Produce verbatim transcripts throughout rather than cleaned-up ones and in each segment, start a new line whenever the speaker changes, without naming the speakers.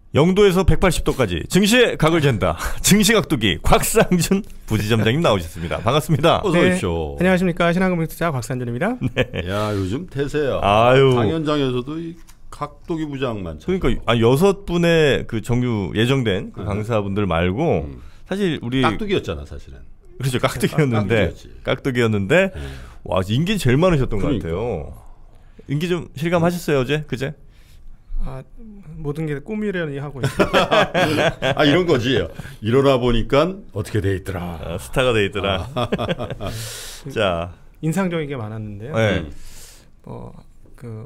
영도에서 백팔십 도까지 증시의 각을 잰다. 증시각도기 곽상준 부지점장님 나오셨습니다. 반갑습니다.
어서 오십시오.
네, 안녕하십니까. 신한금융투자 곽상준입니다.
네.
야 요즘 태세야.
아유.
강 현장에서도 이 각도기 부장 많죠.
그러니까 아, 여섯 분의 그 정규 예정된 그 강사분들 말고 음. 사실 우리
깍두기였잖아 사실은.
그렇죠. 깍두기였는데 깍두기였는데 네. 와 인기 제일 많으셨던 그러니까. 것 같아요. 인기 좀 실감하셨어요 어제 그제?
아, 모든 게 꿈이려니 하고 있습니다.
아 이런 거지. 일어나 보니까 어떻게 돼 있더라.
아, 스타가 돼 있더라. 아. 자
인상적인 게 많았는데요.
네.
어, 그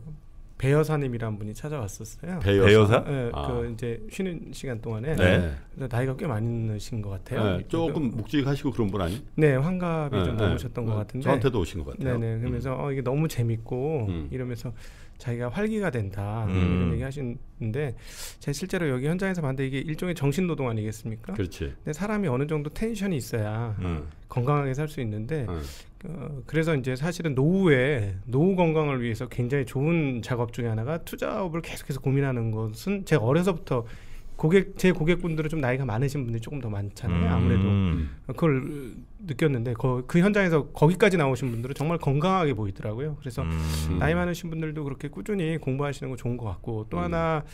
배여사님이란 분이 찾아왔었어요.
배여사? 배여사?
네,
아.
그 이제 쉬는 시간 동안에
네.
나이가 꽤 많으신 것 같아요.
네, 조금 묵직하시고 그런 분 아니?
네, 환갑이
네,
좀
네.
넘으셨던
네.
것 같은데.
저한테도 오신 것 같아요.
네네. 그러면서
음.
어, 이게 너무 재밌고
음.
이러면서 자기가 활기가 된다
음.
이런 얘기 하시는데 제가 실제로 여기 현장에서 봤는데 이게 일종의 정신노동 아니겠습니까?
그렇지.
근데 사람이 어느 정도 텐션이 있어야
음.
건강하게 살 수 있는데
음.
어, 그래서 이제 사실은 노후에 노후 건강을 위해서 굉장히 좋은 작업 중에 하나가 투자업을 계속해서 고민하는 것은 제가 어려서부터 고객 제 고객분들은 좀 나이가 많으신 분들이 조금 더 많잖아요. 아무래도
음.
그걸 느꼈는데 거, 그 현장에서 거기까지 나오신 분들은 정말 건강하게 보이더라고요. 그래서
음.
나이 많으신 분들도 그렇게 꾸준히 공부하시는 거 좋은 것 같고 또 음. 하나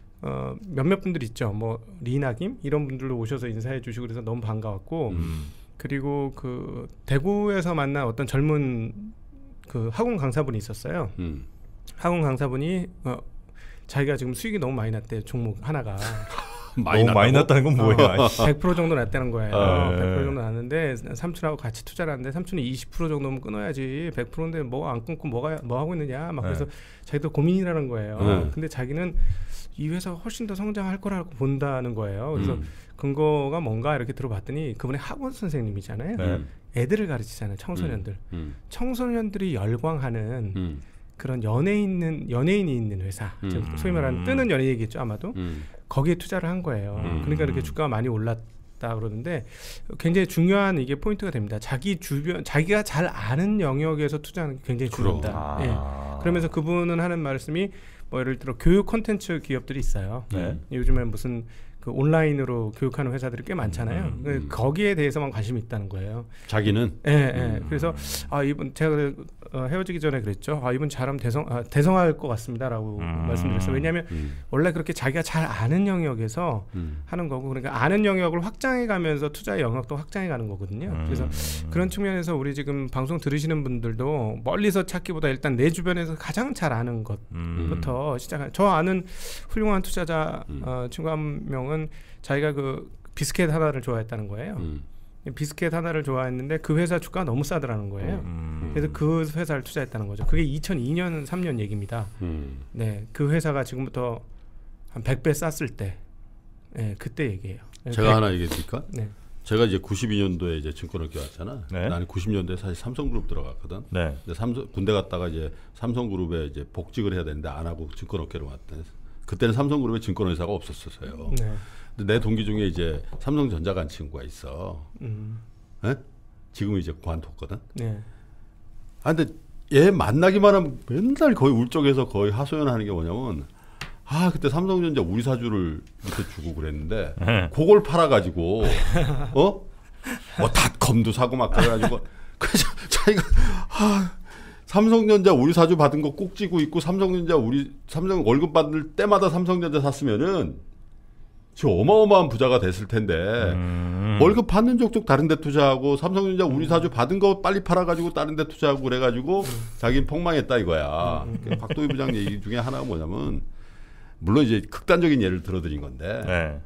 어, 몇몇 분들 있죠. 뭐 리나김 이런 분들도 오셔서 인사해 주시고 그래서 너무 반가웠고
음.
그리고 그 대구에서 만난 어떤 젊은 그 학원 강사분이 있었어요.
음.
학원 강사분이 어, 자기가 지금 수익이 너무 많이 났대 종목 하나가
많이, 너무 많이 났다는 건 뭐야?
어, 백 퍼센트 정도 났다는 거예요.
아,
백 퍼센트 정도 났는데 삼촌하고 같이 투자를 하는데 삼촌이 이십 퍼센트 정도면 끊어야지 백 퍼센트인데 뭐 안 끊고 뭐가 뭐 하고 있느냐 막 그래서
네.
자기도 고민이라는 거예요.
네.
근데 자기는 이 회사가 훨씬 더 성장할 거라고 본다는 거예요. 그래서
음.
근거가 뭔가 이렇게 들어봤더니 그분이 학원 선생님이잖아요.
네.
애들을 가르치잖아요. 청소년들.
음. 음.
청소년들이 열광하는
음.
그런 연예인 있는 연예인이 있는 회사,
음.
지금 소위 말하는 뜨는 연예인이겠죠 아마도.
음.
거기에 투자를 한 거예요.
음.
그러니까 이렇게 주가가 많이 올랐다 그러는데 굉장히 중요한 이게 포인트가 됩니다. 자기 주변, 자기가 잘 아는 영역에서 투자하는 게 굉장히 중요합니다.
아.
예. 그러면서 그분은 하는 말씀이 뭐 예를 들어 교육 콘텐츠 기업들이 있어요.
네.
요즘에 무슨 그 온라인으로 교육하는 회사들이 꽤 많잖아요.
음, 음.
거기에 대해서만 관심이 있다는 거예요.
자기는.
예, 예.
음.
그래서 아 이분 제가 어, 헤어지기 전에 그랬죠. 아 이분 잘하면 대성 아, 대성할 것 같습니다라고
음.
말씀드렸어요. 왜냐하면
음.
원래 그렇게 자기가 잘 아는 영역에서
음.
하는 거고 그러니까 아는 영역을 확장해가면서 투자의 영역도 확장해가는 거거든요.
음.
그래서 그런 측면에서 우리 지금 방송 들으시는 분들도 멀리서 찾기보다 일단 내 주변에서 가장 잘 아는 것부터
음.
시작한. 저 아는 훌륭한 투자자
음.
어, 친구 한 명은 자기가 그 비스켓 하나를 좋아했다는 거예요.
음.
비스켓 하나를 좋아했는데 그 회사 주가가 너무 싸더라는 거예요.
음.
그래서 그 회사를 투자했다는 거죠. 그게 이천이 년, 삼 년 얘기입니다.
음.
네, 그 회사가 지금부터 한 백 배 쌌을 때, 네, 그때 얘기예요.
제가
백,
하나 얘기해드릴까?
네.
제가 이제 구십이 년도에 이제 증권업계 왔잖아.
네.
나는 구십 년도에 사실 삼성그룹 들어갔거든.
네.
근데 삼성 군대 갔다가 이제 삼성그룹에 이제 복직을 해야 되는데 안 하고 증권업계로 왔대. 그때는 삼성그룹에 증권회사가 없었어요.
네.
근데 내 동기 중에 이제 삼성전자 간 친구가 있어.
음,
에? 지금은 이제 관뒀거든.
네.
아 근데 얘 만나기만 하면 맨날 거의 울적해서 거의 하소연하는 게 뭐냐면 아 그때 삼성전자 우리 사주를 밑에 주고 그랬는데 그걸 팔아가지고 어? 뭐 닷컴도 사고 막 그래가지고 그래서 자기가 아 삼성전자 우리 사주 받은 거 꼭 쥐고 있고 삼성전자 우리 삼성 월급 받을 때마다 삼성전자 샀으면은 지금 어마어마한 부자가 됐을 텐데
음.
월급 받는 족족 다른 데 투자하고 삼성전자 우리 사주 받은 거 빨리 팔아가지고 다른 데 투자하고 그래가지고 자기는 폭망했다 이거야. 박도희 부장 얘기 중에 하나가 뭐냐면 물론 이제 극단적인 예를 들어드린 건데
네.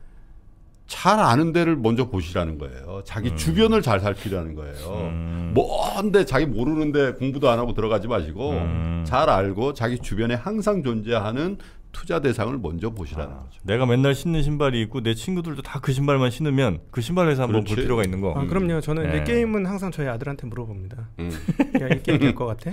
잘 아는 데를 먼저 보시라는 거예요. 자기
음.
주변을 잘 살피라는 거예요.
음.
뭔데 자기 모르는데 공부도 안 하고 들어가지 마시고
음.
잘 알고 자기 주변에 항상 존재하는 투자 대상을 먼저 보시라는
아,
거죠.
내가 맨날 신는 신발이 있고 내 친구들도 다 그 신발만 신으면 그 신발에서 한번 볼
그렇지.
필요가 있는 거.
아, 그럼요. 저는
네.
이제 게임은 항상 저희 아들한테 물어봅니다.
음.
야, 이 게임 될 것 같아?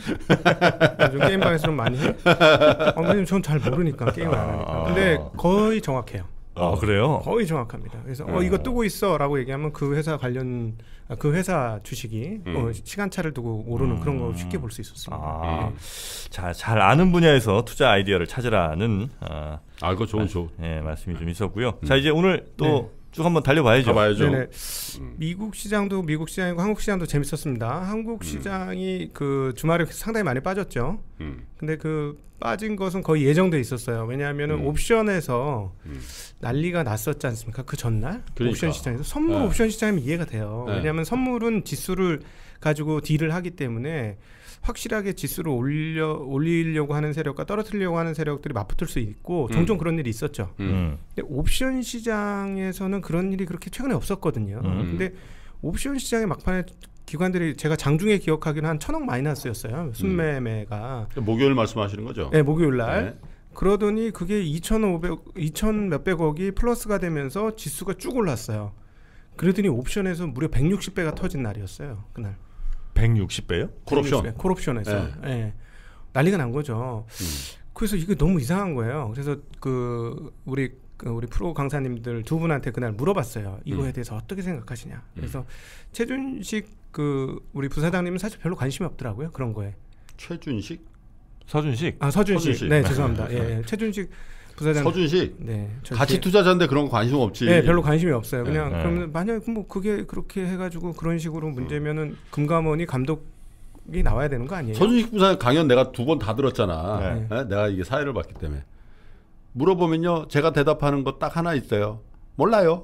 요즘 게임방에서 좀 많이 해? 아, 왜냐면 전 잘 모르니까 게임을 안 하니까. 근데 거의 정확해요.
아 그래요?
거의 정확합니다. 그래서
어.
어 이거 뜨고 있어라고 얘기하면 그 회사 관련 그 회사 주식이
음.
어, 시간차를 두고 오르는
음.
그런 거 쉽게 볼 수 있었습니다.
아,
음.
자, 잘 아는 분야에서 투자 아이디어를 찾으라는 아,
아, 그거 좋은 좋.
예, 말씀이 좀 있었고요.
음.
자, 이제 오늘 또 쭉 한번 달려봐야죠.
가봐야죠.
네네. 미국 시장도 미국 시장이고 한국 시장도 재밌었습니다. 한국 시장이 그 주말에 상당히 많이 빠졌죠.
음.
근데 그 빠진 것은 거의 예정돼 있었어요. 왜냐하면은
음.
옵션에서
음.
난리가 났었지 않습니까? 그 전날
그러니까.
옵션 시장에서 선물
네.
옵션 시장이면 이해가 돼요.
네.
왜냐하면 선물은 지수를 가지고 딜을 하기 때문에 확실하게 지수를 올려 올리려고 하는 세력과 떨어뜨리려고 하는 세력들이 맞붙을 수 있고 종종
음.
그런 일이 있었죠.
음.
근데 옵션 시장에서는 그런 일이 그렇게 최근에 없었거든요.
음.
근데 옵션 시장의 막판에 기관들이 제가 장중에 기억하기는 한 천억 마이너스였어요. 순매매가.
목요일 말씀하시는 거죠?
네, 목요일 날.
네.
그러더니 그게 이천오백, 이천 몇백억이 플러스가 되면서 지수가 쭉 올랐어요. 그러더니 옵션에서 무려 백육십 배가 터진 날이었어요. 그날.
백육십 배요?
콜옵션.
백, 콜옵션에서.
네.
예. 난리가 난 거죠.
음.
그래서 이게 너무 이상한 거예요. 그래서 그 우리 그 우리 프로 강사님들 두 분한테 그날 물어봤어요. 이거에
음.
대해서 어떻게 생각하시냐. 그래서 최준식 그 우리 부사장님은 사실 별로 관심이 없더라고요. 그런 거에.
최준식?
서준식?
아 서준식.
서준식.
네 죄송합니다. 예, 예. 최준식 부사장.
서준식?
네. 절대-
가치 투자자인데 그런 거 관심 없지.
네, 별로 관심이 없어요. 그냥
네.
그러면 만약 뭐 그게 그렇게 해가지고 그런 식으로 문제면은 금감원이 감독이 나와야 되는 거 아니에요?
서준식 부사장 강연 내가 두 번 다 들었잖아.
네.
네? 내가 이게 사회를 봤기 때문에. 물어보면요, 제가 대답하는 거 딱 하나 있어요. 몰라요.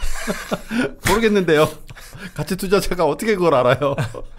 모르겠는데요. 가치 투자자가 어떻게 그걸 알아요?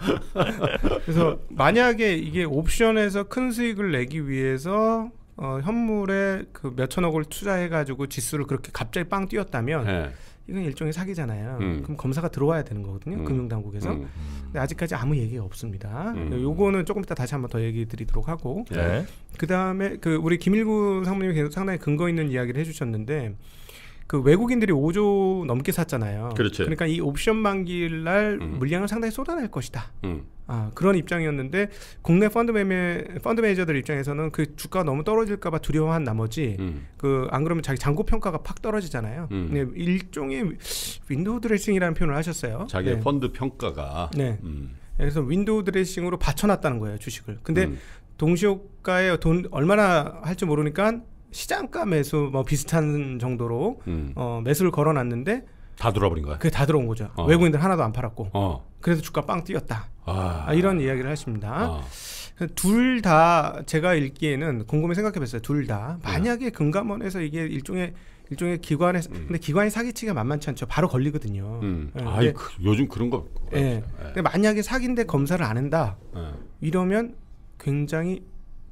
그래서 만약에 이게 옵션에서 큰 수익을 내기 위해서 어, 현물에 그 몇천억을 투자해가지고 지수를 그렇게 갑자기 빵 뛰었다면
네.
이건 일종의 사기잖아요.
음.
그럼 검사가 들어와야 되는 거거든요.
음.
금융당국에서.
음.
근데 아직까지 아무 얘기가 없습니다.
음.
요거는 조금 이따 다시 한번 더 얘기 드리도록 하고
네.
그 다음에 그 우리 김일구 상무님이 계속 상당히 근거 있는 이야기를 해주셨는데 그 외국인들이 오조 넘게 샀잖아요.
그렇죠.
그러니까 이 옵션 만기일 날
음.
물량을 상당히 쏟아낼 것이다.
음.
아, 그런 입장이었는데 국내 펀드 매매 펀드 매니저들 입장에서는 그 주가가 너무 떨어질까봐 두려워한 나머지
음.
그 안 그러면 자기 잔고 평가가 팍 떨어지잖아요.
음.
근데 일종의 윈도우 드레싱이라는 표현을 하셨어요.
자기의
네.
펀드 평가가.
네.
음.
그래서 윈도우 드레싱으로 받쳐놨다는 거예요 주식을. 근데
음.
동시효과에 돈 얼마나 할지 모르니까 시장가 매수 뭐 비슷한 정도로
음.
어, 매수를 걸어놨는데
다 돌아버린 거야.
그게 다 들어온 거죠.
어.
외국인들 하나도 안 팔았고.
어.
그래서 주가 빵 뛰었다.
아.
아, 이런 이야기를 하십니다.
아.
둘 다 제가 읽기에는 곰곰이 생각해봤어요. 둘 다
네.
만약에 금감원에서 이게 일종의 일종의 기관에
음.
근데 기관이 사기치기가 만만치 않죠. 바로 걸리거든요.
음.
예,
아이
근데,
그, 요즘 그런 거.
예.
예.
근데 만약에 사기인데 검사를 안 한다.
예.
이러면 굉장히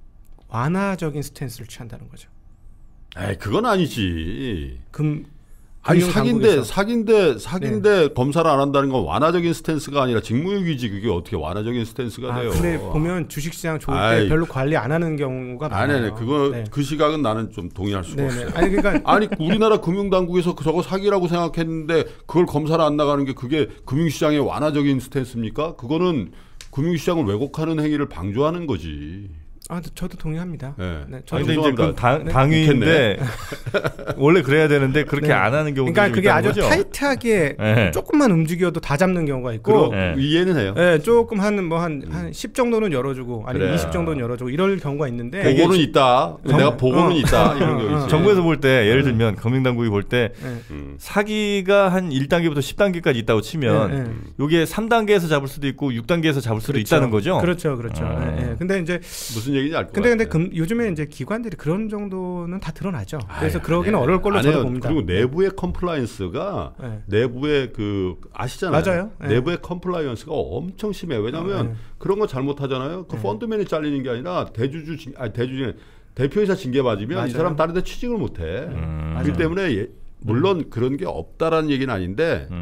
완화적인 스탠스를 취한다는 거죠.
에이, 그건 아니지.
금
아니
금융
사기인데
당국에서.
사기인데 사기인데 검사를 안 한다는 건 완화적인 스탠스가 아니라 직무유기지. 그게 어떻게 완화적인 스탠스가
아,
돼요?
근데 보면 주식시장 좋을 때
아이,
별로 관리 안 하는 경우가
아니
많아요.
아니 그거
네.
그 시각은 나는 좀 동의할 수가
네네.
없어요.
아니 그러니까
아니 우리나라 금융당국에서 그 저거 사기라고 생각했는데 그걸 검사를 안 나가는 게 그게 금융시장의 완화적인 스탠스입니까? 그거는 금융시장을 왜곡하는 행위를 방조하는 거지.
아, 저도 동의합니다.
네.
네,
아,
저도
근데 이제
죄송합니다.
그건 당,
네.
당위인데 원래 그래야 되는데 그렇게
네.
안 하는 경우도
그러니까
좀
그게
있다는
아주
거죠.
타이트하게
네.
조금만 움직여도 다 잡는 경우가 있고
그럼
네.
이해는 해요.
네, 조금 한 뭐 한 한 십 정도는 열어주고 아니면
그래.
이십 정도는 열어주고 이럴 경우가 있는데
보고는 있다.
정-
내가 보고는
어.
있다. 이런 거
어, 어,
있지.
어.
정부에서 볼 때 예를 들면 금융당국이 볼 때
네.
음.
사기가 한 일 단계부터 십 단계까지 있다고 치면
네, 네.
요게 삼 단계에서 잡을 수도 있고 육 단계에서 잡을 수도
그렇죠.
있다는 거죠.
그렇죠, 그렇죠.
아.
네, 네. 근데 이제
무슨 얘기인지 알 것
근데 근데
같아.
금, 요즘에 이제 기관들이 그런 정도는 다 드러나죠. 그래서
아이,
그러기는
안 해요.
어려울 걸로
안
저는
해요.
봅니다.
그리고 내부의 컴플라이언스가
네.
내부의 그 아시잖아요.
맞아요. 네.
내부의 컴플라이언스가 엄청 심해. 왜냐하면
네.
그런 거 잘못하잖아요. 그
네.
펀드맨이 잘리는 게 아니라 대주주 징, 아니 대주주 대표이사 징계 맞으면
맞아요.
이 사람 다른 데 취직을 못 해.
음.
그렇기 때문에 예, 물론 그런 게 없다라는 얘기는 아닌데
음.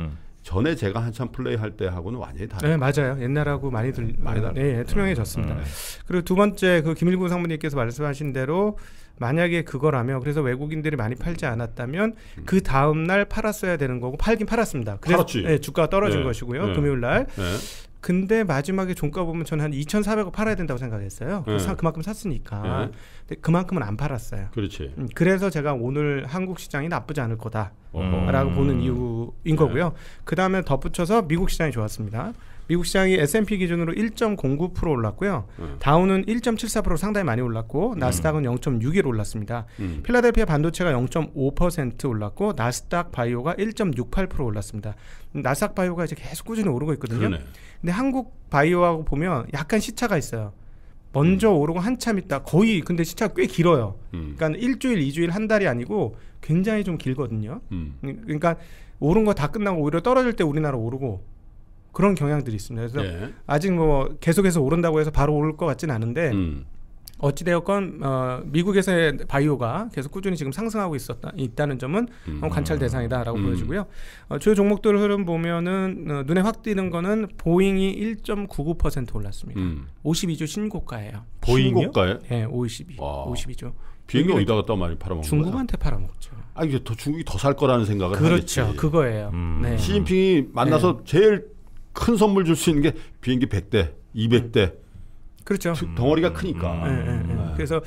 전에 제가 한참 플레이할 때하고는 완전히 다르죠.
네, 맞아요. 옛날하고 많이 들
많이 다르.
네, 투명해졌습니다.
네.
그리고 두 번째 그 김일구 상무님께서 말씀하신 대로 만약에 그거라면 그래서 외국인들이 많이 팔지 않았다면 음. 그 다음 날 팔았어야 되는 거고 팔긴 팔았습니다. 그래서
팔았지.
네, 주가가 떨어진
네.
것이고요.
네.
금요일 날.
네.
근데 마지막에 종가 보면 저는 한 이천사백억 팔아야 된다고 생각했어요. 그래서
네.
그만큼 샀으니까.
네.
근데 그만큼은 안 팔았어요.
그렇지.
음, 그래서 제가 오늘 한국 시장이 나쁘지 않을 거다라고
음.
보는 이유인 거고요. 그 다음에 덧붙여서 미국 시장이 좋았습니다. 미국 시장이 에스 앤 피 기준으로 일 점 공구 퍼센트 올랐고요. 음. 다우는 일 점 칠사 퍼센트 상당히 많이 올랐고 음. 나스닥은 영 점 육일 올랐습니다. 음. 필라델피아 반도체가 영 점 오 퍼센트 올랐고 나스닥 바이오가 일 점 육팔 퍼센트 올랐습니다. 나스닥 바이오가 이제 계속 꾸준히 오르고 있거든요.
그러네.
근데 한국 바이오하고 보면 약간 시차가 있어요. 먼저 음. 오르고 한참 있다. 거의 근데 시차가 꽤 길어요. 음. 그러니까 일주일, 이주일, 한 달이 아니고 굉장히 좀 길거든요. 음. 그러니까 오른 거 다 끝나고 오히려 떨어질 때 우리나라 오르고 그런 경향들이 있습니다. 그래서 예. 아직 뭐 계속해서 오른다고 해서 바로 오를 것 같진 않은데 음. 어찌되었건 어, 미국에서의 바이오가 계속 꾸준히 지금 상승하고 있었다 있다는 점은 음. 관찰 대상이다라고 음. 보여지고요. 어, 주요 종목들 흐름 보면은 어, 눈에 확 띄는 거는 보잉이 일 점 구구 퍼센트 올랐습니다. 음. 오십이 주 신고가예요.
보잉이요? 신고가요?
네, 오십이. 오십이 주.
비행기 어디다가 또 많이 팔아먹는 거야?
중국한테 팔아먹죠.
아 이게 더 중국이 더 살 거라는 생각을
그렇죠.
하겠지.
그거예요.
음.
네.
시진핑이 만나서 네. 제일 큰 선물 줄 수 있는 게 비행기 백 대, 이백 대.
그렇죠.
덩어리가 크니까.
음. 네, 네, 네. 네. 그래서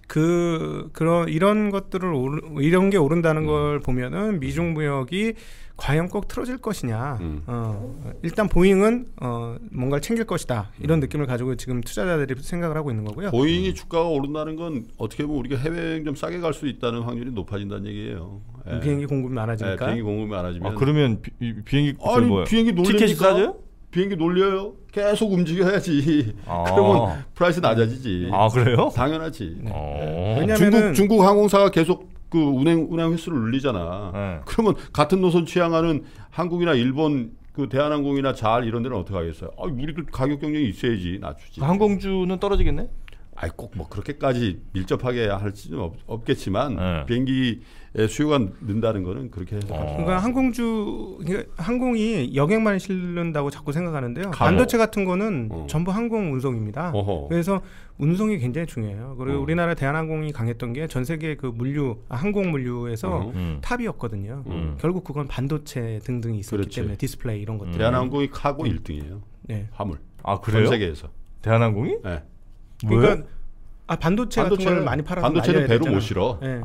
그 그런 이런 것들을 오르, 이런 게 오른다는 음. 걸 보면은 미중 무역이 과연 꼭 틀어질 것이냐. 음. 어, 일단 보잉은 어, 뭔가를 챙길 것이다. 이런 느낌을 가지고 지금 투자자들이 생각을 하고 있는 거고요.
보잉이 주가가 오른다는 건 어떻게 보면 우리가 해외여행 좀 싸게 갈 수 있다는 확률이 높아진다는 얘기예요.
예. 비행기 공급이 많아지니까.
예, 비행기 공급이 많아지면.
아, 그러면 비, 비행기
아니
뭐야?
비행기 놀리니까
티켓이 싸져요?
비행기 놀려요. 계속 움직여야지. 아. 그러면 프라이스 낮아지지.
아 그래요?
당연하지.
네.
어. 왜냐면은 중국 중국 항공사가 계속 그 운행 운행 횟수를 늘리잖아. 네. 그러면 같은 노선 취향하는 한국이나 일본 그 대한항공이나 잘 이런 데는 어떻게 하겠어요? 아, 우리도 가격 경쟁이 있어야지 낮추지.
항공주는 떨어지겠네?
아이 꼭 뭐 그렇게까지 밀접하게 할 수는 없, 없겠지만 네. 비행기의 수요가 는다는 거는 그렇게 해서.
어. 그러니까 항공주 그러니까 항공이 여객만 실른다고 자꾸 생각하는데요. 가로. 반도체 같은 거는 어. 전부 항공 운송입니다. 어허. 그래서 운송이 굉장히 중요해요. 그리고 어. 우리나라 대한항공이 강했던 게 전 세계 그 물류 아, 항공 물류에서 음. 탑이었거든요. 음. 결국 그건 반도체 등등이 있었기 그렇지. 때문에 디스플레이 이런 것들.
대한항공이 카고 음. 일 등이에요. 네. 화물.
아 그래요?
전 세계에서.
대한항공이?
네.
그러니까 왜? 아 반도체
반도체,
같은 걸 많이 팔아서
반도체는 배로 못 실어.
네.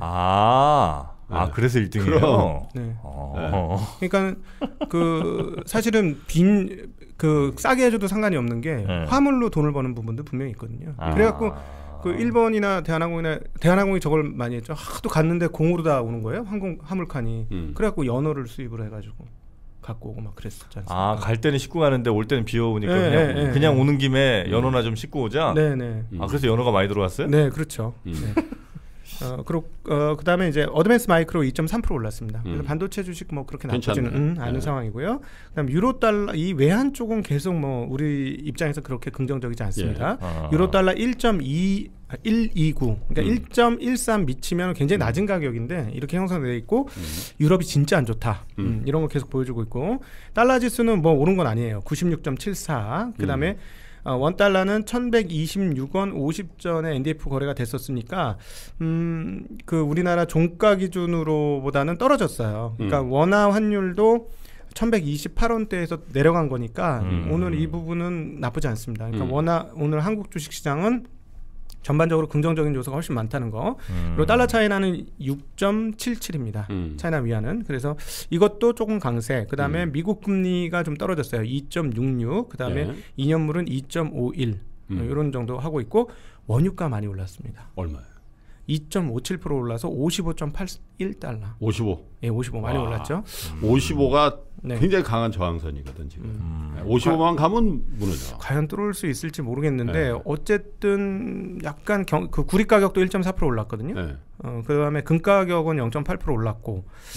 아, 네. 아 그래서 일 등이에요.
네. 어. 네. 그러니까 그 사실은 빈 그 싸게 해줘도 상관이 없는 게 네. 화물로 돈을 버는 부분도 분명히 있거든요. 아. 그래갖고 그 일본이나 대한항공이나 대한항공이 저걸 많이 했죠. 하도 갔는데 공으로 다 오는 거예요. 항공 화물칸이. 음. 그래갖고 연어를 수입을 해가지고. 갖고 오고 막 그랬었지 않습니까?
아, 갈 때는 싣고 가는데 올 때는 비 오니까
네,
그냥,
네,
그냥
네.
오는 김에 연어나 좀 싣고 오자?
네네.
아, 그래서 연어가 많이 들어왔어요?
네, 그렇죠. 음. 네. 어, 그리고 어, 그 다음에 이제 어드밴스 마이크로 이 점 삼 퍼센트 올랐습니다. 그래서 음. 반도체 주식 뭐 그렇게 나쁘지는 음, 않은 네. 상황이고요. 그다음 유로 달러 이 외환 쪽은 계속 뭐 우리 입장에서 그렇게 긍정적이지 않습니다. 예. 아. 유로 달러 일 점 일이구 그러니까 음. 일 점 일삼 미치면 굉장히 낮은 가격인데 이렇게 형성되어 있고 음. 유럽이 진짜 안 좋다. 음. 음, 이런 거 계속 보여주고 있고 달러 지수는 뭐 오른 건 아니에요. 구십육 점 칠사 그다음에 음. 어, 원 달러는 천백이십육 원 오십 전에 엔 디 에프 거래가 됐었으니까 음, 그 우리나라 종가 기준으로보다는 떨어졌어요. 그러니까 음. 원화 환율도 천백이십팔 원대에서 내려간 거니까 음. 오늘 이 부분은 나쁘지 않습니다. 그러니까 음. 원화 오늘 한국 주식시장은 전반적으로 긍정적인 요소가 훨씬 많다는 거. 음. 그리고 달러 차이나는 육 점 칠칠입니다. 음. 차이나 위안은. 그래서 이것도 조금 강세. 그다음에 음. 미국 금리가 좀 떨어졌어요. 이 점 육육. 그다음에 네. 이 년물은 이 점 오일. 음. 이런 정도 하고 있고 원유가 많이 올랐습니다.
얼마예요?
이 점 오칠 퍼센트 올라서 오십오 점 팔일 달러.
오십오.
예, 오십오 많이 와. 올랐죠.
음. 오십오가 네. 굉장히 강한 저항선이거든 지금. 음. 오십오만 가, 가면 무너져.
과연 뚫을 수 있을지 모르겠는데 네. 어쨌든 약간 경, 그 구리 가격도 일 점 사 퍼센트 올랐거든요. 네. 어, 그다음에 금 가격은 영 점 팔 퍼센트 올랐고 네.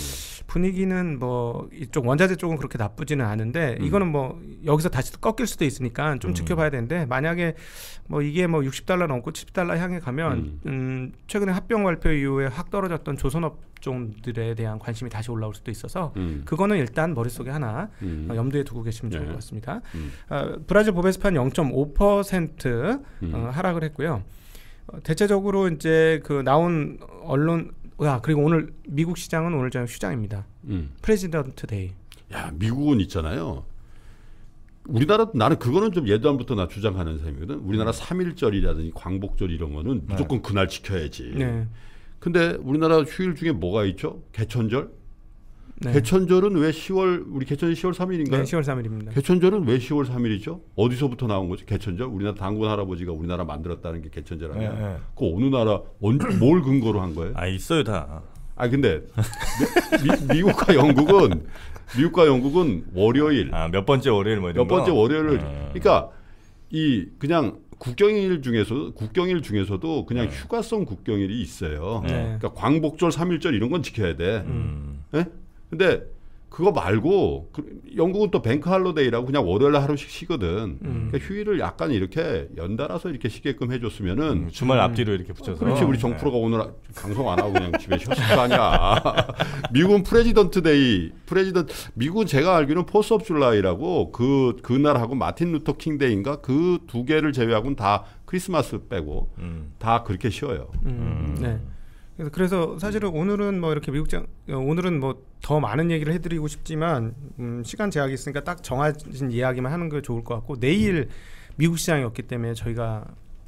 분위기는 뭐 이쪽 원자재 쪽은 그렇게 나쁘지는 않은데
음.
이거는 뭐 여기서 다시 또 꺾일 수도 있으니까 좀
음.
지켜봐야 되는데 만약에 뭐 이게 뭐 육십 달러 넘고 칠십 달러 향해 가면
음.
음, 최근에 합병 발표 이후에 확 떨어졌던 조선업종들에 대한 관심이 다시 올라올 수도 있어서
음.
그거는 일단 머릿속에 하나
음.
어, 염두에 두고 계시면 좋을
네.
것 같습니다.
음.
어, 브라질 보베스파는 영 점 오 퍼센트
음.
어, 하락을 했고요. 어, 대체적으로 이제 그 나온 언론 야 그리고 오늘 미국 시장은 오늘 저녁 휴장입니다.
음.
프레지던트 데이.
야, 미국은 있잖아요. 우리나라도 나는 그거는 좀 예전부터 나 주장하는 셈이거든. 우리나라 삼일절이라든지 광복절 이런 거는 무조건 그날 지켜야지.
네.
근데 우리나라 휴일 중에 뭐가 있죠? 개천절?
네.
개천절은 왜 시월 우리 개천이 시월 삼일인가요?
네, 시월 삼일입니다.
개천절은 왜 시월 삼일이죠? 어디서부터 나온 거죠? 개천절? 우리나라 당군 할아버지가 우리나라 만들었다는 게 개천절 아니야?
네, 네.
그 어느 나라 언, 뭘 근거로 한 거예요?
아 있어요 다.
아 근데 미, 미국과 영국은 미국과 영국은 월요일
아 몇 번째 월요일 뭐 이런
몇 번째
거?
월요일을
음.
그러니까 이 그냥 국경일 중에서 국경일 중에서도 그냥
네.
휴가성 국경일이 있어요.
네.
그러니까 광복절, 삼일절 이런 건 지켜야 돼.
음.
예? 근데 그거 말고 그, 영국은 또 뱅크 할로데이라고 그냥 월요일 하루씩 쉬거든.
음.
그러니까 휴일을 약간 이렇게 연달아서 이렇게 쉬게끔 해줬으면은
음, 주말 앞뒤로 이렇게 붙여서.
그렇지 우리 정프로가 오늘 방송 안 하고 그냥 집에 쉬었을 거 아니야. 미국은 프레지던트 데이, 프레지던트 미국은 제가 알기로는 포스 오브 줄라이라고 그 그날하고 마틴 루터 킹 데이인가 그 두 개를 제외하고는 다 크리스마스 빼고
음.
다 그렇게 쉬어요.
음, 네. 그래서, 그래서 사실은 오늘은 뭐 이렇게 미국장 어, 오늘은 뭐 더 많은 얘기를 해드리고 싶지만 음, 시간 제약이 있으니까 딱 정해진 이야기만 하는 게 좋을 것 같고 내일 미국 시장이었기 때문에 저희가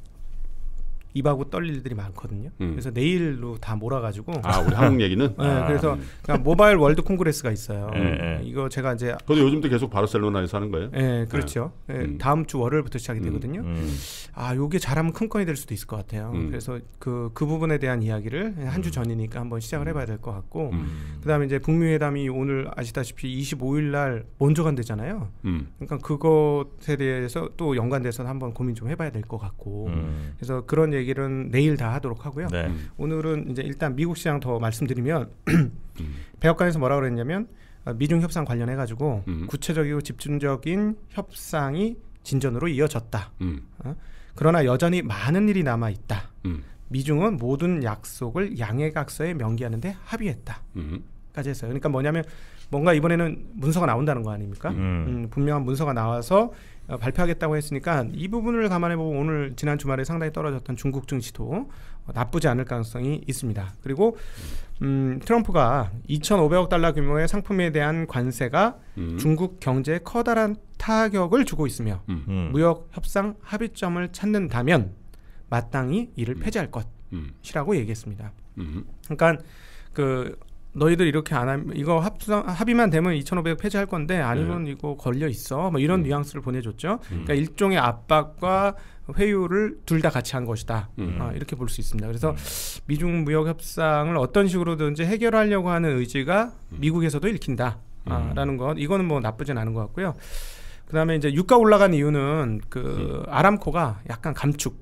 입하고 떨릴 일들이 많거든요.
음.
그래서 내일로 다 몰아가지고
아 우리 한국 얘기는?
네,
아,
그래서 그러니까 모바일 월드 콩그레스가 있어요.
네, 네.
이거 제가 이제
근데 요즘도 계속 바르셀로나에서 하는 거예요?
네, 그렇죠. 네,
음.
다음 주 월요일부터 시작이
음.
되거든요.
음.
아, 요게 잘하면 큰 건이 될 수도 있을 것 같아요.
음.
그래서 그, 그 부분에 대한 이야기를 한 주 전이니까 한번 시작을 해봐야 될 것 같고,
음.
그 다음에 이제 북미 회담이 오늘 아시다시피 이십오일 날 먼저 간대잖아요.
음.
그러니까 그것에 대해서 또 연관돼서 한번 고민 좀 해봐야 될 것 같고,
음.
그래서 그런 얘기는 내일 다 하도록 하고요.
네.
음.
오늘은 이제 일단 미국 시장 더 말씀드리면,
음.
백악관에서 뭐라 그랬냐면, 어, 미중 협상 관련해 가지고
음.
구체적이고 집중적인 협상이 진전으로 이어졌다.
음.
어? 그러나 여전히 많은 일이 남아 있다.
음.
미중은 모든 약속을 양해각서에 명기하는데 합의했다.
음.
까지 했어요. 그러니까 뭐냐면 뭔가 이번에는 문서가 나온다는 거 아닙니까?
음.
음, 분명한 문서가 나와서 어, 발표하겠다고 했으니까 이 부분을 감안해 보고 오늘 지난 주말에 상당히 떨어졌던 중국 증시도 어, 나쁘지 않을 가능성이 있습니다. 그리고 음, 트럼프가 이천오백억 달러 규모의 상품에 대한 관세가
음.
중국 경제에 커다란 타격을 주고 있으며
음.
음.
무역 협상 합의점을 찾는다면 마땅히 이를
음.
폐지할
음.
것이라고 얘기했습니다.
음.
그러니까 그 너희들 이렇게 안 하면 이거 합상, 합의만 되면 이천오백억 폐지할 건데 아니면
네.
이거 걸려 있어. 뭐 이런
음.
뉘앙스를 보내줬죠.
음.
그러니까 일종의 압박과 회유를 둘 다 같이 한 것이다.
음.
아, 이렇게 볼 수 있습니다. 그래서
음.
미중 무역 협상을 어떤 식으로든지 해결하려고 하는 의지가 미국에서도 읽힌다. 아,
음.
라는 것. 이거는 뭐 나쁘진 않은 것 같고요. 그다음에 이제 유가 올라간 이유는 그 아람코가 약간 감축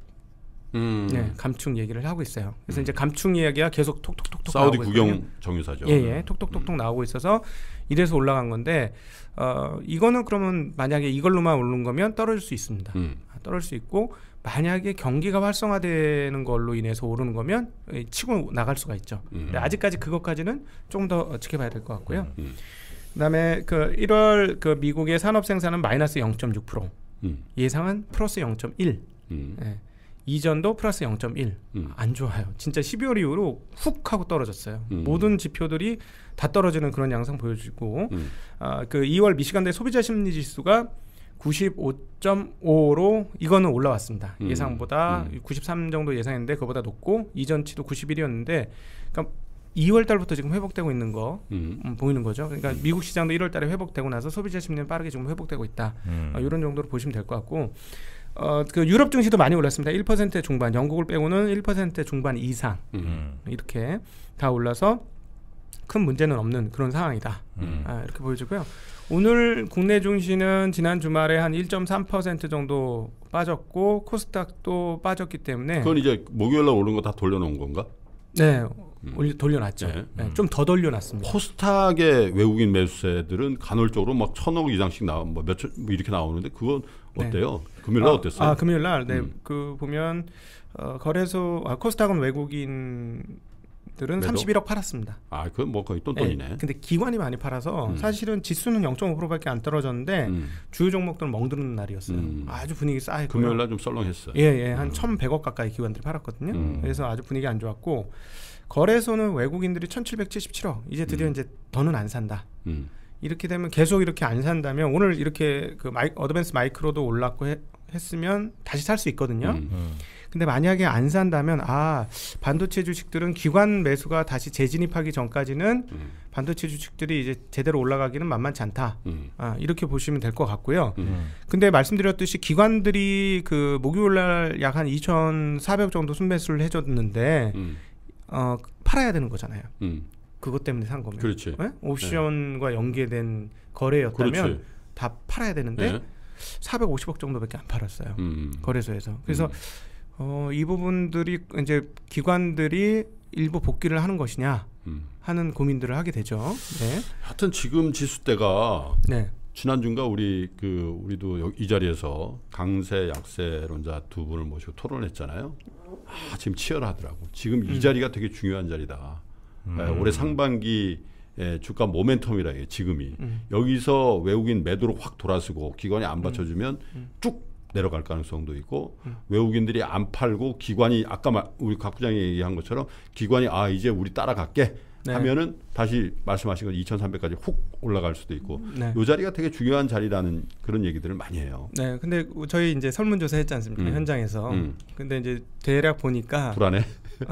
음.
네, 감축 얘기를 하고 있어요. 그래서 이제 감축 이야기가 계속 톡톡톡톡
사우디
나오고
국영
있거든요.
정유사죠.
예예, 톡톡톡톡 나오고 있어서 이래서 올라간 건데 어, 이거는 그러면 만약에 이걸로만 오르는 거면 떨어질 수 있습니다.
음.
떨어질 수 있고 만약에 경기가 활성화되는 걸로 인해서 오르는 거면 치고 나갈 수가 있죠.
음.
근데 아직까지 그것까지는 조금 더 지켜봐야 될 것 같고요.
음.
그다음에 그 일월 그 미국의 산업 생산은 마이너스 영 점 육 퍼센트,
음.
예상은 플러스 영 점 일.
음.
예. 이전도 플러스 영 점 일.
음.
안 좋아요. 진짜 십이월 이후로 훅 하고 떨어졌어요.
음.
모든 지표들이 다 떨어지는 그런 양상 보여주고
음.
아, 그 이월 미시간대 소비자 심리 지수가 구십오 점 오로 이거는 올라왔습니다.
음.
예상보다
음.
구십삼 정도 예상했는데 그보다 높고 이전치도 구십일이었는데 그러니까 이월 달부터 지금 회복되고 있는 거
음.
음, 보이는 거죠. 그러니까 미국 시장도 일월 달에 회복되고 나서 소비자 심리는 빠르게 지금 회복되고 있다.
음.
어, 이런 정도로 보시면 될 것 같고 어, 그 유럽 증시도 많이 올랐습니다. 일 퍼센트 중반, 영국을 빼고는 일 퍼센트 중반 이상
음.
이렇게 다 올라서 큰 문제는 없는 그런 상황이다.
음.
아, 이렇게 보여지고요. 오늘 국내 증시는 지난 주말에 한 일 점 삼 퍼센트 정도 빠졌고 코스닥도 빠졌기 때문에
그건 이제 목요일 날 오른 거 다 돌려놓은 건가?
네, 올려, 돌려놨죠.
네.
네, 좀 더 돌려놨습니다.
코스닥의 외국인 매수세들은 간헐적으로 막 천억 이상씩 나와 뭐 몇천 뭐 이렇게 나오는데 그건 어때요? 네. 금요일 날
아,
어땠어요?
아 금요일 날, 네,
음.
그 보면 어, 거래소 아, 코스닥은 외국인 들은
매도?
삼십일억 팔았습니다.
아, 그건 뭐 거의 똔똔이네.
네, 근데 기관이 많이 팔아서
음.
사실은 지수는 영 점 오 퍼센트밖에 안 떨어졌는데
음.
주요 종목들은 멍드는 날이었어요.
음.
아주 분위기 싸했고요.
금요일 날 좀 썰렁했어요.
예, 예, 한
음.
천백억 가까이 기관들이 팔았거든요.
음.
그래서 아주 분위기 안 좋았고 거래소는 외국인들이 천칠백칠십칠억 이제 드디어
음.
이제 더는 안 산다.
음.
이렇게 되면 계속 이렇게 안 산다면 오늘 이렇게 그 마이, 어드밴스 마이크로도 올랐고 해, 했으면 다시 살 수 있거든요.
음.
음.
근데 만약에 안 산다면 아 반도체 주식들은 기관 매수가 다시 재진입하기 전까지는
음.
반도체 주식들이 이제 제대로 올라가기는 만만치 않다.
음.
아, 이렇게 보시면 될 것 같고요.
음.
근데 말씀드렸듯이 기관들이 그 목요일날 약 한 이천사백억 정도 순매수를 해줬는데
음.
어, 팔아야 되는 거잖아요.
음.
그것 때문에 산 거면.
그렇지.
네? 옵션과 연계된 거래였다면
그렇지.
다 팔아야 되는데
네.
사백오십억 정도밖에 안 팔았어요.
음.
거래소에서. 그래서
음.
어, 이 부분들이 이제 기관들이 일부 복귀를 하는 것이냐
음.
하는 고민들을 하게 되죠. 네.
하여튼 지금 지수대가
네.
지난주인가 우리 그 우리도 여기 이 자리에서 강세 약세론자 두 분을 모시고 토론했잖아요. 아, 지금 치열하더라고. 지금 이
음.
자리가 되게 중요한 자리다.
음.
에, 올해 상반기 에, 주가 모멘텀이라 해요. 지금이
음.
여기서 외국인 매도로 확 돌아서고 기관이 안 받쳐주면
음.
쭉 내려갈 가능성도 있고
음.
외국인들이 안 팔고 기관이 아까 마, 우리 각 부장이 얘기한 것처럼 기관이 아 이제 우리 따라갈게
네.
하면은 다시 말씀하신 건 이천삼백까지 훅 올라갈 수도 있고
네.
이 자리가 되게 중요한 자리라는 그런 얘기들을 많이 해요.
네. 근데 저희 이제 설문조사 했지 않습니까?
음.
현장에서.
음.
근데 이제 대략 보니까
불안해?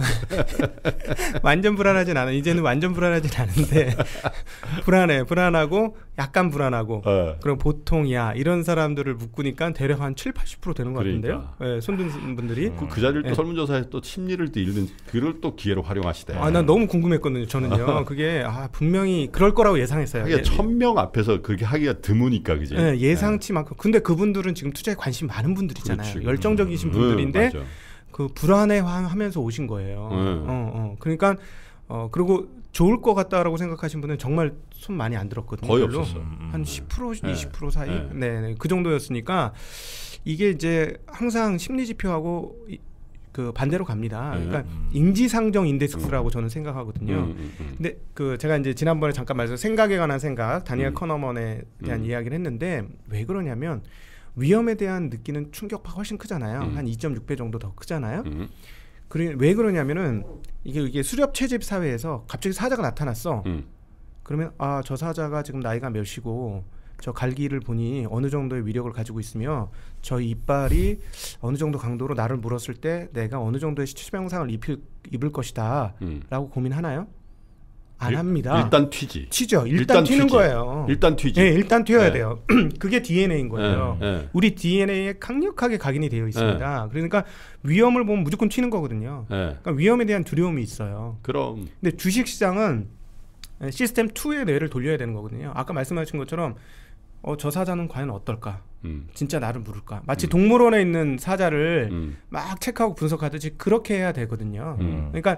완전 불안하진 않아. 이제는 완전 불안하진 않은데 불안해. 불안하고 약간 불안하고
어.
그럼 보통이야 이런 사람들을 묶으니까 대략 한 칠, 팔십 퍼센트 되는 것
그러니까.
같은데요. 네, 손든 분들이.
그, 그 자리를
네.
또 설문조사에 또 심리를 또 읽는 그걸 또 기회로 활용하시대.
아, 난 너무 궁금했거든요. 저는요. 그게 아, 분명히 그럴 거라고 예상했어요.
하기가
예,
천 명 앞에서 그렇게 하기가 드무니까 그지.
예, 예상치 만큼. 근데 그분들은 지금 투자에 관심 많은 분들이잖아요.
그렇지.
열정적이신
음,
분들인데
맞아.
그 불안해하면서 오신 거예요.
음.
어, 어. 그러니까 어 그리고 좋을 것 같다라고 생각하신 분은 정말 손 많이 안 들었거든요.
거의
별로.
없었어.
한 십 퍼센트,
네.
이십 퍼센트 사이.
네.
네, 네. 그 정도였으니까 이게 이제 항상 심리 지표하고 이, 그 반대로 갑니다.
네.
그러니까 인지상정 인덱스라고 저는 생각하거든요.
음, 음, 음.
근데 그 제가 이제 지난번에 잠깐 말해서 생각에 관한 생각, 다니엘
음.
커너먼에 대한
음.
이야기를 했는데 왜 그러냐면 위험에 대한 느끼는 충격파가 훨씬 크잖아요.
음.
한 이 점 육 배 정도 더 크잖아요.
음.
그래 왜 그러냐면은 이게 이게 수렵 채집 사회에서 갑자기 사자가 나타났어.
음.
그러면 아, 저 사자가 지금 나이가 몇이고 저 갈기를 보니 어느 정도의 위력을 가지고 있으며 저 이빨이 어느 정도 강도로 나를 물었을 때 내가 어느 정도의 치명상을 입힐, 입을 것이다
음.
라고 고민하나요? 안
일,
합니다.
일단 튀지.
튀죠. 일단,
일단
튀는
튀지.
거예요.
일단 튀지.
네, 일단 튀어야
네.
돼요. 그게 디엔에이인 거예요.
네, 네.
우리 디엔에이에 강력하게 각인이 되어 있습니다. 그러니까 위험을 보면 무조건 튀는 거거든요.
네.
그러니까 위험에 대한 두려움이 있어요.
그럼
근데 주식 시장은 시스템 이의 뇌를 돌려야 되는 거거든요. 아까 말씀하신 것처럼 어, 저 사자는 과연 어떨까?
음.
진짜 나를 물을까? 마치
음.
동물원에 있는 사자를
음.
막 체크하고 분석하듯이 그렇게 해야 되거든요.
음.
그러니까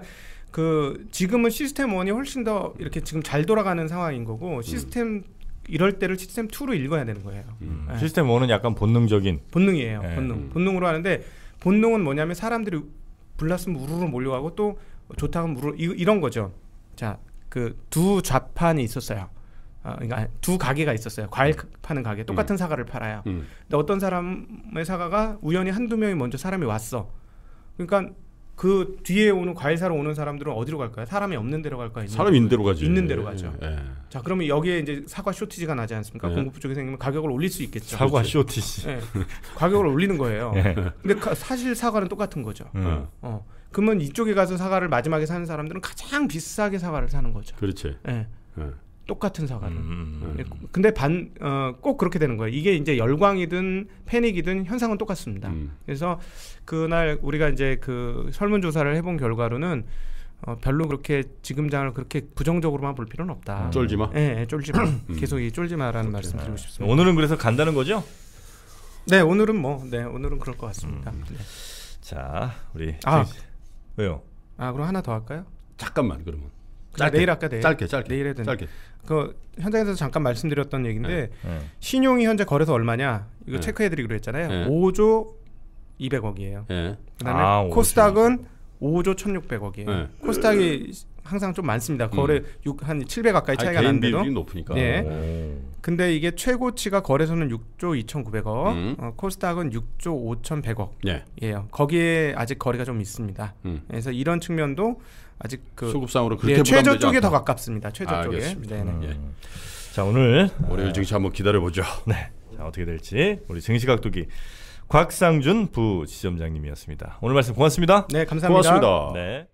그 지금은 시스템 일이 훨씬 더 이렇게 지금 잘 돌아가는 상황인 거고 시스템 이럴 때를 시스템 이로 읽어야 되는 거예요.
음.
네.
시스템 일은 약간 본능적인.
본능이에요.
네.
본능.
음.
본능으로 하는데 본능은 뭐냐면 사람들이 불났으면 우르르 몰려가고 또 좋다면 우르르 이, 이런 거죠. 자, 그 두 좌판이 있었어요. 어, 그러니까 두 가게가 있었어요. 과일 파는 가게. 똑같은
음.
사과를 팔아요.
음.
근데 어떤 사람의 사과가 우연히 한두 명이 먼저 사람이 왔어. 그러니까 그 뒤에 오는 과일 사러 오는 사람들은 어디로 갈까요? 사람이 없는 데로 갈까요?
사람 있는 데로 가지.
있는 데로 가죠.
예.
자, 그러면 여기에 이제 사과 쇼티지가 나지 않습니까?
네.
공급 부족이 생기면 가격을 올릴 수 있겠죠.
사과
그렇지.
쇼티지.
네. 가격을 올리는 거예요.
예.
근데 가, 사실 사과는 똑같은 거죠.
음.
어. 그러면 이쪽에 가서 사과를 마지막에 사는 사람들은 가장 비싸게 사과를 사는 거죠.
그렇지.
네.
예.
똑같은 사과를.
음.
네. 근데 반, 어, 꼭 그렇게 되는 거예요. 이게 이제 열광이든 패닉이든 현상은 똑같습니다.
음.
그래서 그날 우리가 이제 그 설문조사를 해본 결과로는 어, 별로 그렇게 지금 장을 그렇게 부정적으로만 볼 필요는 없다.
쫄지 마.
예, 예, 쫄지 마.
음.
계속 이 쫄지 마라는 말씀 드리고 싶습니다.
오늘은 그래서 간다는 거죠?
네, 오늘은 뭐, 네, 오늘은 그럴 것 같습니다. 네.
자, 우리
아.
왜요?
아 그럼 하나 더 할까요?
잠깐만 그러면.
짧게, 내일 할까 내일.
짧게 짧게.
내일 해야 되나?
짧게.
그 현장에서 잠깐 말씀드렸던 얘기인데
네. 네.
신용이 현재 거래소 얼마냐 이거
네.
체크해드리기로 했잖아요.
네.
오조 이백억이에요.
예.
그다음에
아,
코스닥은 오조 천육백억이에요.
네.
코스닥이 항상 좀 많습니다. 거래
음.
육, 한 칠백 가까이 차이가
개인
나는데도.
비율이 높으니까.
네.
오.
근데 이게 최고치가 거래소는 육조 이천구백억,
음.
어, 코스닥은 육조 오천백억.
예.
예요. 거기에 아직 거래가 좀 있습니다.
음.
그래서 이런 측면도 아직 그
수급상으로 그렇게
예, 최저
부담되지
쪽에
않다.
더 가깝습니다. 최저
알겠습니다.
쪽에. 네네.
예.
자 오늘
월요일 증시 한번 기다려 보죠.
네. 자 어떻게 될지 우리 증시각도기 곽상준 부지점장님이었습니다. 오늘 말씀 고맙습니다.
네, 감사합니다.
고맙습니다.
네.